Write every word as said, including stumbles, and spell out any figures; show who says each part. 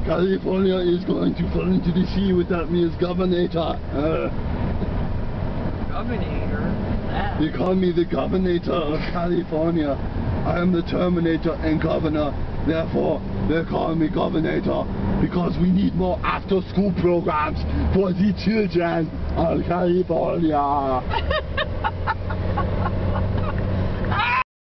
Speaker 1: California is going to fall into the sea with that means governor. Uh,
Speaker 2: Governor? That.
Speaker 1: they call me the governor of California. I am the Terminator and governor. Therefore, they call me governor because we need more after-school programs for the children of California.